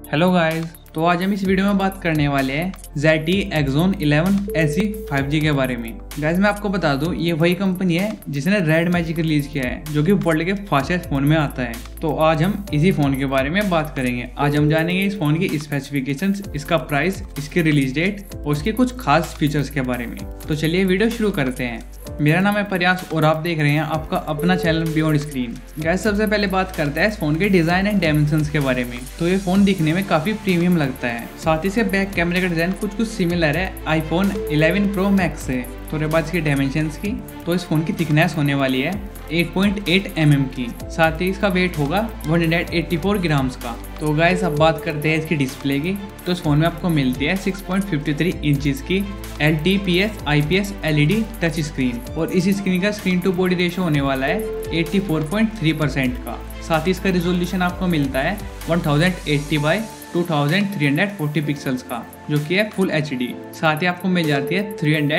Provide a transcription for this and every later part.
Hello guys, तो आज हम इस वीडियो में बात करने वाले हैं ZTE Axon 11 SE 5G के बारे में। गाइस मैं आपको बता दूं, ये वही कंपनी है जिसने रेड मैजिक रिलीज किया है, जो कि वर्ल्ड के फास्टेस्ट फोन में आता है। तो आज हम इसी फोन के बारे में बात करेंगे। आज हम जानेंगे इस फोन की स्पेसिफिकेशंस, इसका प्राइस, इसकी रिलीज डेट और इसके कुछ खास फीचर्स के बारे में। तो चलिए वीडियो शुरू करते हैं। मेरा नाम है प्रयास और आप देख रहे हैं आपका अपना चैनल बियॉन्ड स्क्रीन। गाइस सबसे पहले बात करते हैं इस फोन के डिजाइन एंड डायमेंशंस के बारे में। तो ये फोन दिखने में काफी प्रीमियम लगता है। साथ ही इसके बैक कैमरे का डिजाइन कुछ सिमिलर है आईफोन 11 प्रो मैक्स से। तो रही बात इसकी डायमेंशंस की, तो इस फोन की थिकनेस होने वाली है 8.8 mm की। साथ ही इसका वेट होगा 184 ग्राम्स का। तो गाइस अब बात करते हैं इसकी डिस्प्ले की। तो इस फोन में आपको मिलती है 6.53 इंचेस की LTPS IPS LED touch screen और इस स्क्रीन का स्क्रीन टू बॉडी रेशियो होने वाला है 84.3% का। साथ ही इसका रिजोल्यूशन आपको मिलता है 1080 बाई 2340 पिक्सल्स का, जो कि है फुल HD। साथ ही आपको मिल जाती है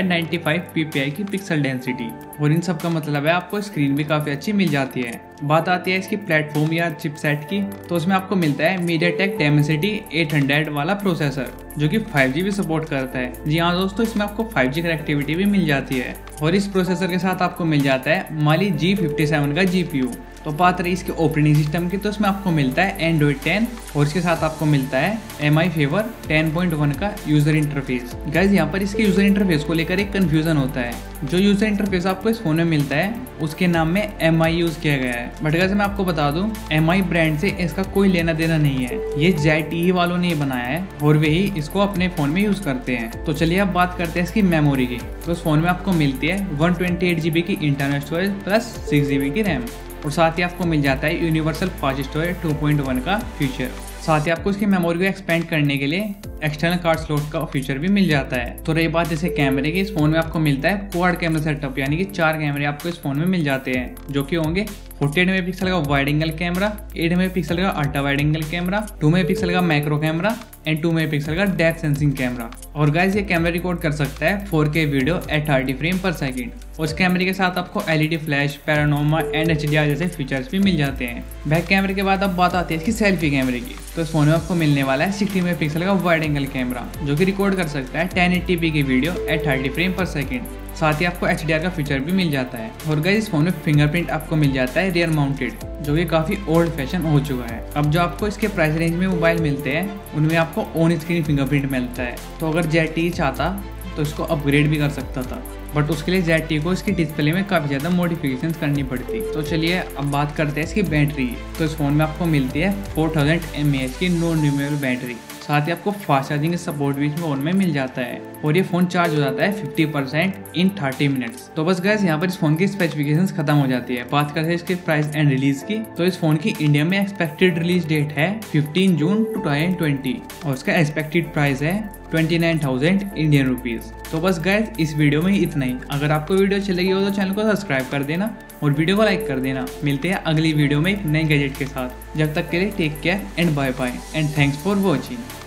395 ppi की पिक्सल डेंसिटी और इन सब का मतलब है आपको स्क्रीन भी काफी अच्छी मिल जाती है। बात आती है इसकी प्लेटफॉर्म या चिपसेट की, तो उसमें आपको मिलता है MediaTek Dimensity 800 वाला प्रोसेसर, जो कि 5G भी सपोर्ट करता है। जी हाँ दोस्तों, इसमें आपको 5G कनेक्टिविटी भी मिल जाती है और इस प्रोसेसर के साथ आपको मिल जाता है Mali G57 का GPU। तो बात रही इसके ऑपरेटिंग सिस्टम की, तो इसमें आपको मिलता है Android 10 और इसके साथ आपको मिलता है MI Favor 10.1 का यूजर इंटरफेस। गाइस यहाँ पर इसके यूजर इंटरफेस को लेकर एक कंफ्यूजन होता है। जो यूजर इंटरफेस आपको इस फोन में मिलता है उसके नाम में MI यूज किया गया है। बट गाइस मैं आपको बता दूं, MI ब्रांड से इसका कोई लेना देना नहीं है। ये ZTE वालों ने बनाया है और वही इसको अपने फोन में यूज करते हैं। तो चलिए अब बात करते हैं इसकी मेमोरी की। तो इस फोन में आपको मिलती है 128 GB की इंटरनल स्टोरेज प्लस 6 GB की रैम और साथ ही आपको मिल जाता है यूनिवर्सल फास्ट स्टोरेज 2.1 का फीचर। साथ ही आपको इसकी मेमोरी को एक्सपेंड करने के लिए एक्सटर्नल कार्ड स्लॉट का फीचर भी मिल जाता है। तो रही बात जैसे कैमरे की, इस फोन में आपको मिलता है क्वाड कैमरा सेटअप, यानी कि 4 कैमरे आपको इस फोन में मिल जाते हैं, जो कि होंगे 48 मेगापिक्सल का वाइड एंगल कैमरा, 8 मेगापिक्सल का ultra wide angle camera, 2 megapixel का मैक्रो कैमरा एंड 2 मेगापिक्सल का डेप्थ सेंसिंग कैमरा। और गाइस ये कैमरा रिकॉर्ड कर सकता है 4K वीडियो एट 30 फ्रेम पर सेकंड। और इस कैमरे के साथ आपको LED flash, panorama and HDR जैसे फीचर्स भी मिल जाते हैं। बैक कैमरे के बाद अब बात आती है इसकी सेल्फी कैमरे की। तो इस फोन में आपको मिलने वाला है 60 मेगापिक्सल का वाइड एंगल कैमरा, जो कि रिकॉर्ड कर सकता है 1080p की वीडियो एट 30 फ्रेम पर सेकंड। साथ ही आपको HDR का फीचर भी मिल जाता है। और गाइस इस फोन में फिंगरप्रिंट आपको मिल जाता है रियर माउंटेड, जो कि काफी ओल्ड फैशन हो चुका है। अब जो आपको इसके प्राइस रेंज में मोबाइल मिलते हैं उनमें आपको ऑन स्क्रीन फिंगरप्रिंट मिलता है। तो अगर ZTE चाहता तो इसको अपग्रेड भी कर सकता था, बट उसके लिए ZTE को इसकी डिस्प्ले में काफ़ी ज़्यादा मॉडिफिकेशंस करनी पड़ती। तो चलिए अब बात करते हैं इसकी बैटरी। तो इस फोन में आपको मिलती है 4000 mAh की नॉन रिमूवेबल बैटरी। साथ ही आपको फास्ट चार्जिंग सपोर्ट भी इस फोन में मिल जाता है और ये फोन चार्ज हो जाता है 50% इन 30 मिनट्स। तो बस गाइस यहाँ पर इस फोन की स्पेसिफिकेशंस खत्म हो जाती है। बात करते हैं इसके प्राइस एंड रिलीज की, तो इस फोन की इंडिया में एक्सपेक्टेड रिलीज डेट है 15 जून 2020 और इसका एक्सपेक्टेड प्राइस है 29,000 इंडियन रुपीज। तो बस गाइस इस वीडियो में इतना ही। अगर आपको वीडियो अच्छी लगी हो तो चैनल को सब्सक्राइब कर देना और वीडियो को लाइक कर देना। मिलते हैं अगली वीडियो में एक नए गैजेट के साथ। जब तक के लिए take care and bye bye and thanks for watching.